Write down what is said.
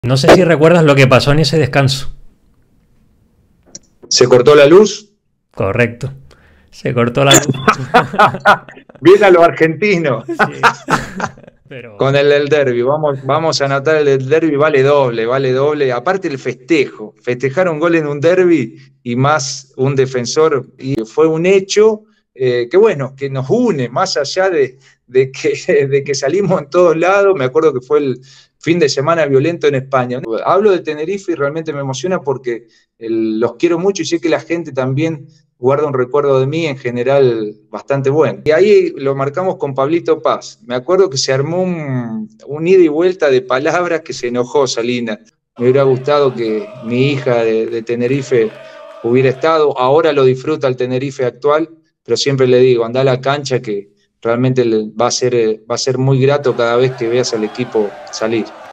No sé si recuerdas lo que pasó en ese descanso. ¿Se cortó la luz? Correcto. Se cortó la luz. Bien a los argentinos. Sí. Pero Con el del derbi, vamos a anotar el del derbi, vale doble, vale doble. Aparte el festejo, festejar un gol en un derbi y más un defensor, y fue un hecho que bueno, que nos une, más allá de que salimos en todos lados. Me acuerdo que fue el fin de semana violento en España. Hablo de Tenerife y realmente me emociona porque los quiero mucho y sé que la gente también guarda un recuerdo de mí en general bastante bueno. Y ahí lo marcamos con Pablito Paz. Me acuerdo que se armó un ida y vuelta de palabras que se enojó Salina. Me hubiera gustado que mi hija de Tenerife hubiera estado. Ahora lo disfruta el Tenerife actual, pero siempre le digo, anda a la cancha que realmente va a ser muy grato cada vez que veas al equipo salir.